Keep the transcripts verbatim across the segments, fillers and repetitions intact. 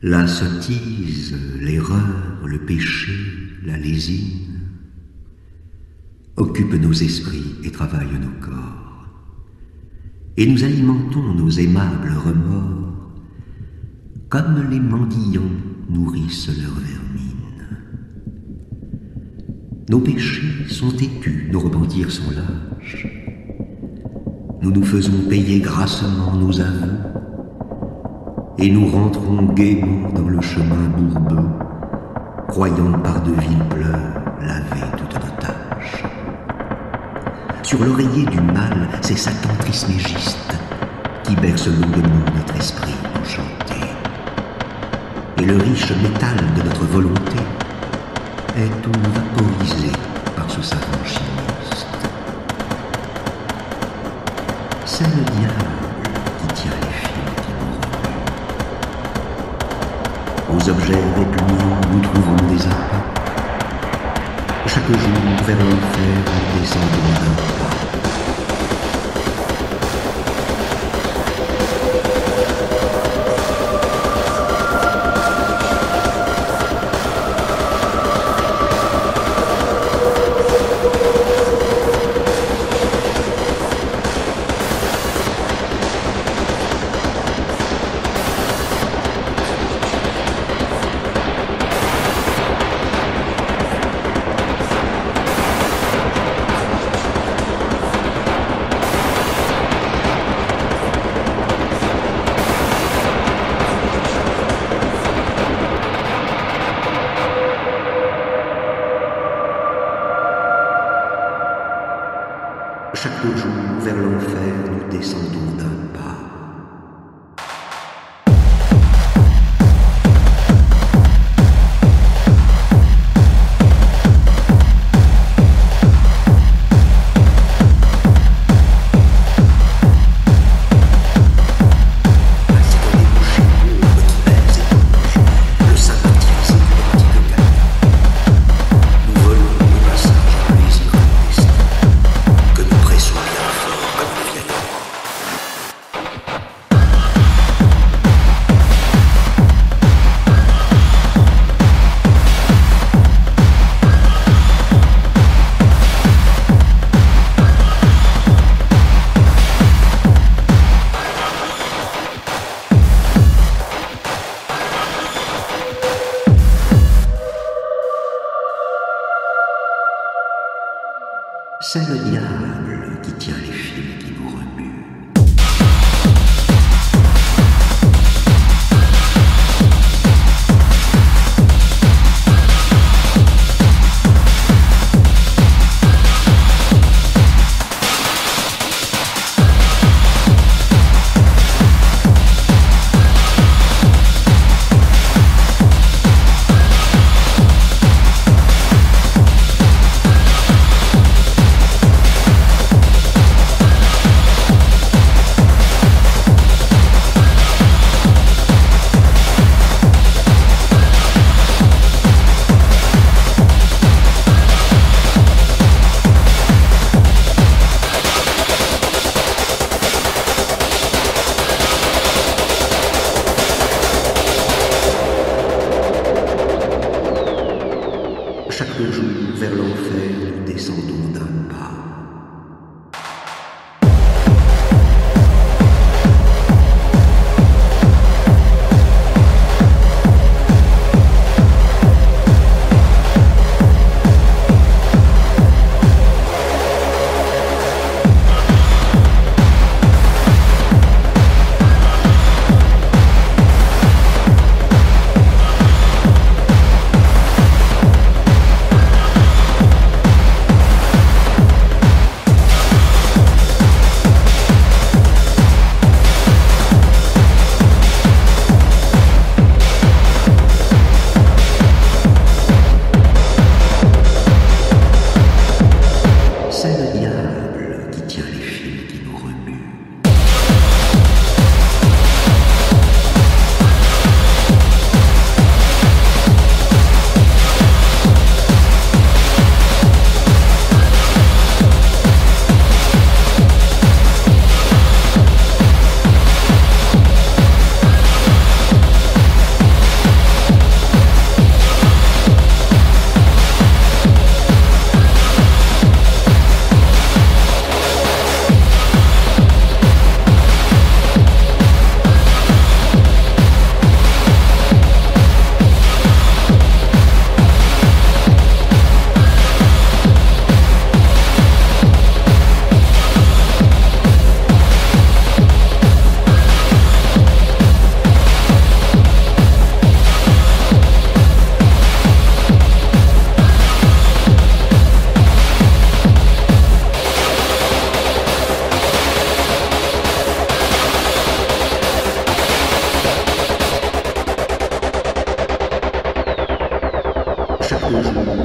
La sottise, l'erreur, le péché, la lésine occupent nos esprits et travaillent nos corps. Et nous alimentons nos aimables remords comme les mendiants nourrissent leur vermine. Nos péchés sont têtus, nos repentirs sont lâches. Nous nous faisons payer grassement nos aveux et nous rentrons gaiement dans le chemin bourbeux, croyant par de vils pleurs laver toutes nos tâches. Sur l'oreiller du mal, c'est Satan trismégiste qui berce longuement notre esprit enchanté. Et le riche métal de notre volonté est tout vaporisé par ce savant chimiste. C'est le diable qui tient les fils qui nous remuent. Aux objets répugnants, nous trouvons des appâts. Chaque jour, vers l'enfer, nous descendons d'un pas. Chaque jour, vers l'enfer, nous descendons d'un pas. C'est le diable qui tient les fils qui nous remuent.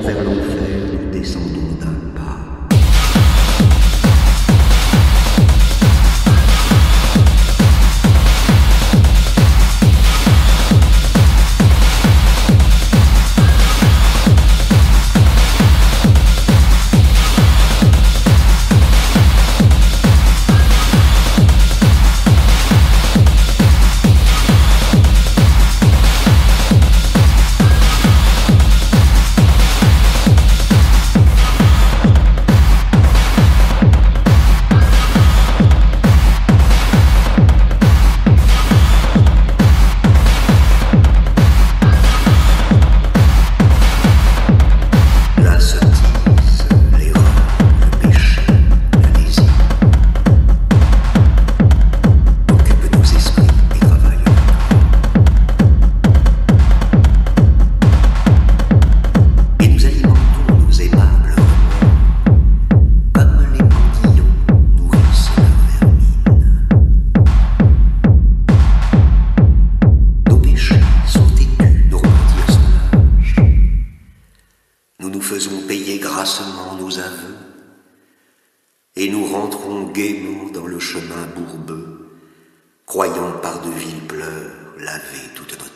vers l'enfer, nous descendons d'un pas. Faisons payer grassement nos aveux, et nous rentrons gaiement dans le chemin bourbeux, croyant par de vils pleurs laver toute notre